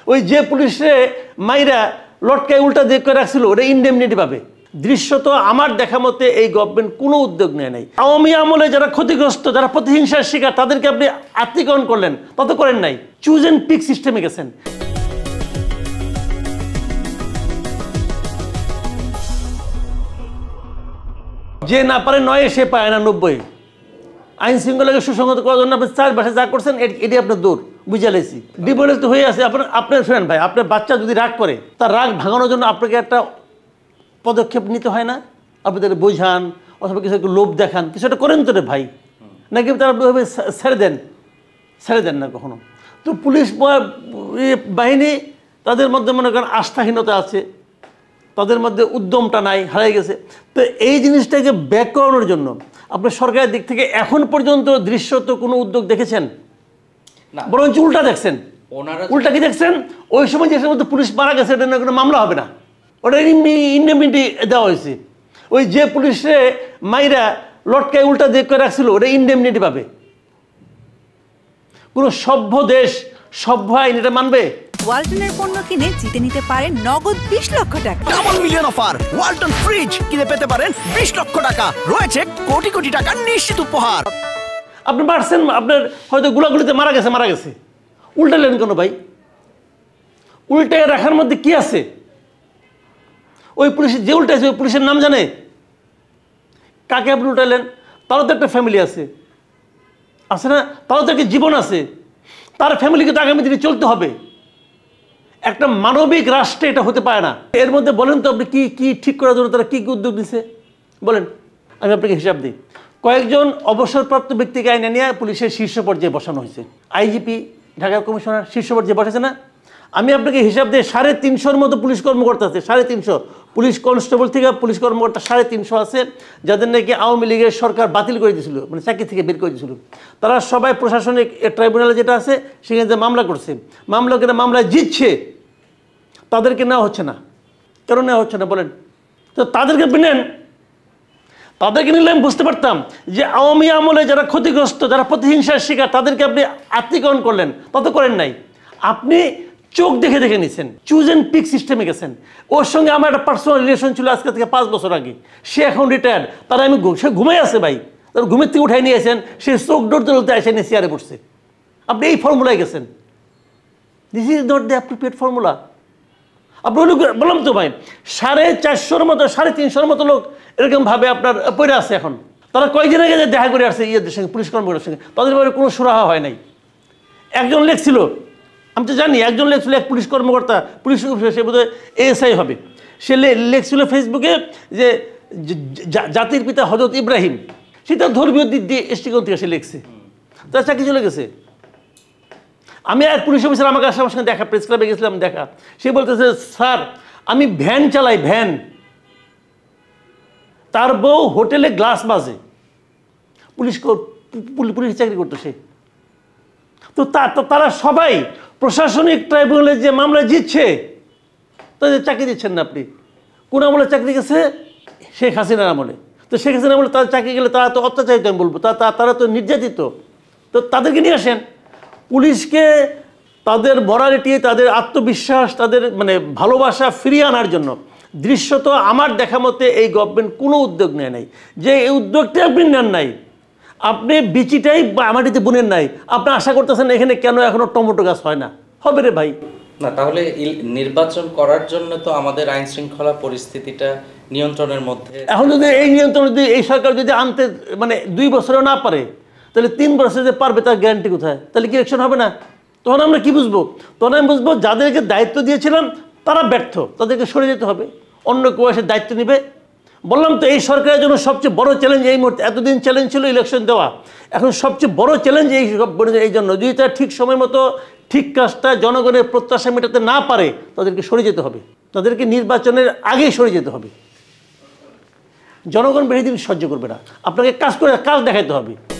ওই যে পুলিশে মাইরা লটকায় উল্টা দিক করে রাখছিল ওটা ইনডেমনিটি পাবে। দৃশ্যত আমার দেখা মতে এই গভর্নমেন্ট কোনো উদ্যোগ নেয় নাই। আওয়ামী আমলে যারা ক্ষতিগ্রস্ত, যারা প্রতিহিংসার শিকার, তাদেরকে আপনি আত্মীকরণ করলেন, তত করেন নাই। চুজ অ্যান্ড পিক সিস্টেমে গেছেন। যে না পারে ৯ সে পায় না ৯০। আইন শৃঙ্খলাকে সুসংগত করার জন্য আপনি ৪ ভাষায় যা করছেন এটি আপনার দূর বুঝে লেছি। ডিমোরালাইজ তো হয়ে আছে। আপনার শুনেন ভাই, আপনার বাচ্চা যদি রাগ করে, তার রাগ ভাঙানোর জন্য আপনাকে একটা পদক্ষেপ নিতে হয় না? আপনি তাদের বোঝান অথবা কিছু একটু লোভ দেখান, কিছু একটা করেন তো রে ভাই, নাকি তারা ছেড়ে দেন না কখনো। তো পুলিশ বাহিনী, তাদের মধ্যে মনে করেন আস্থাহীনতা আছে, তাদের মধ্যে উদ্যমটা নাই, হারিয়ে গেছে। তো এই জিনিসটাকে ব্যাক করানোর জন্য আপনার সরকারের দিক থেকে এখন পর্যন্ত দৃশ্যত কোনো উদ্যোগ দেখেছেন না, বরঞ্চ উল্টা দেখছেন। উল্টা কি দেখছেন? ওই সময় যে সমস্ত পুলিশ মারা গেছে এটা কোনো মামলা হবে না, ওটা ইনডেমনিটি দেওয়া হয়েছে। ওই যে পুলিশে মাইরা লটকায় উল্টা দিক করে রাখছিল ওটা ইনডেমনিটি পাবে। কোনো সভ্য দেশ, সভ্য আইন এটা মানবে? ওয়ালটনের পণ্য কিনে জিতে নিতে পারেন নগদ ২০ লক্ষ টাকা। Double million offer! Walton fridge কিনে পেতে পারেন ২০ লক্ষ টাকা। রয়েছে কোটি কোটি টাকার নিশ্চিত উপহার। আপনি মারছেন, আপনার হয়তো গুলাগুলিতে মারা গেছে, উল্টালেন কেন ভাই? উল্টে রাখার মধ্যে কি আছে? ওই পুলিশ যে উল্টাইছে ওই পুলিশের নাম জানে? কাকে আপনি উল্টালেন? তারও তো একটা ফ্যামিলি আছে না? তারও তো একটা জীবন আছে, তার ফ্যামিলিকে তো আগামী দিনে চলতে হবে। একটা মানবিক রাষ্ট্রে এটা হতে পারে না। এর মধ্যে বলেন তো আপনি কি ঠিক করার জন্য তারা কি উদ্যোগ নিছে বলেন, আমি আপনাকে হিসাব দিই। কয়েকজন অবসরপ্রাপ্ত ব্যক্তিকে আইনে নিয়ে পুলিশের শীর্ষ পর্যায়ে বসানো হয়েছে। আইজিপি, ঢাকা কমিশনার শীর্ষ পর্যায়ে বসেছে না? আমি আপনাকে হিসাব দিয়ে ৩৫০-র মতো পুলিশ কর্মকর্তা আছে। ৩৫০ পুলিশ কনস্টেবল থেকে পুলিশ কর্মকর্তা ৩৫০ আছে, যাদের নাকি আওয়ামী লীগের সরকার বাতিল করে দিয়েছিল, মানে চাকরি থেকে বের করে দিয়েছিল। তারা সবাই প্রশাসনিক ট্রাইব্যুনালে যেটা আছে সেখানে যে মামলা করছে, মামলায় জিতছে, তাদেরকে নেওয়া হচ্ছে না। কেন নেওয়া হচ্ছে না বলেন তো? তাদেরকে নেন, তাদেরকে নিলে আমি বুঝতে পারতাম যে আওয়ামী আমলে যারা ক্ষতিগ্রস্ত, যারা প্রতিহিংসার শিকার, তাদেরকে আপনি আত্মীকরণ করলেন, তত করেন নাই। আপনি চোখ দেখে নিছেন, চুজ অ্যান্ড পিক সিস্টেমে গেছেন। ওর সঙ্গে আমার একটা পার্সোনাল রিলেশন ছিল আজকে থেকে ৫ বছর আগে। সে এখন রিটায়ার্ড, তারা সে ঘুমাই আছে ভাই, তার ঘুমের থেকে উঠাই নিয়েছেন, সে চোখ ডরতে এসে নিয়ে চেয়ারে বসছে। আপনি এই ফর্মুলায় গেছেন। This is not the appropriate formula. আপনি বললাম তো ভাই, ৪৫০-র মতো ৩৫০-র মতো লোক এরকম ভাবে আপনার পড়ে আছে এখন। তারা কয়েকদিন আগে দেখা করে আসছে ইয়েদের সঙ্গে, পুলিশ কর্মকর্তার সঙ্গে, তাদের ব্যাপারে কোনো সুরাহা হয় নাই। একজন লেখছিল, আমি তো জানি, একজন লেখছিল, এক পুলিশ কর্মকর্তা, পুলিশ সে বোধহয় এএসআই হবে, সে লেখছিল ফেসবুকে যে জাতির পিতা হযরত ইব্রাহিম, সে তার ধর্মীয় দিক দিয়ে দৃষ্টিকোণ থেকে সে লিখছে, তার চাকরি চলে গেছে। আমি আর পুলিশ অফিসার আমার সঙ্গে দেখা, প্রেস ক্লাবে গেছিলাম দেখা, সে বলতেছে স্যার আমি ভ্যান চালাই, ভ্যান, তার বউ হোটেলে গ্লাস বাজে, পুলিশ চাকরি করতো সে। তো তারা সবাই প্রশাসনিক ট্রাইব্যুনালে যে মামলা জিতছে, তাদের চাকরি দিচ্ছেন না আপনি। কোন আমলে চাকরি গেছে? শেখ হাসিনার আমলে। তো শেখ হাসিনার আমলে তাদের চাকরি গেলে তারা তো অত্যাচারিত, আমি বলবো, তারা তো নির্যাতিত। তো তাদেরকে নিয়ে আসেন। পুলিশকে তাদের মরালিটি, তাদের আত্মবিশ্বাস, তাদের মানে ভালোবাসা ফিরিয়ে আনার জন্য দৃশ্যত আমার দেখা মতে এই গভর্নমেন্ট কোনো উদ্যোগ নেয় নাই। যে এই উদ্যোগটা আপনি নেন নাই, আপনি বিচিটাই মাটিতে বুনেন নাই, আপনি আশা করতেছেন এখানে কেন এখনো টমেটো গাছ হয় না? হবে রে ভাই। না, তাহলে নির্বাচন করার জন্য তো আমাদের আইন শৃঙ্খলা পরিস্থিতিটা নিয়ন্ত্রণের মধ্যে। এখন যদি এই নিয়ন্ত্রণ যদি এই সরকার যদি আনতে মানে ২ বছরেও না পারে, তাহলে ৩ বছরে যে পারবে তার গ্যারান্টি কোথায়? তাহলে কি ইলেকশন হবে না? তখন আমরা কি বুঝবো? তখন আমি বুঝবো যাদেরকে দায়িত্ব দিয়েছিলাম তারা ব্যর্থ, তাদেরকে সরে যেতে হবে, অন্য কেউ এসে দায়িত্ব নেবে। বললাম তো এই সরকারের জন্য সবচেয়ে বড় চ্যালেঞ্জ এই মুহূর্তে, এতদিন চ্যালেঞ্জ ছিল ইলেকশন দেওয়া, এখন সবচেয়ে বড় চ্যালেঞ্জ এই জন্য যদি তারা ঠিক সময় মতো ঠিক কাজটা জনগণের প্রত্যাশা মেটাতে না পারে, তাদেরকে সরে যেতে হবে, তাদেরকে নির্বাচনের আগেই সরে যেতে হবে। জনগণ বেশি দিন সহ্য করবে না, আপনাকে কাজ দেখাতে হবে।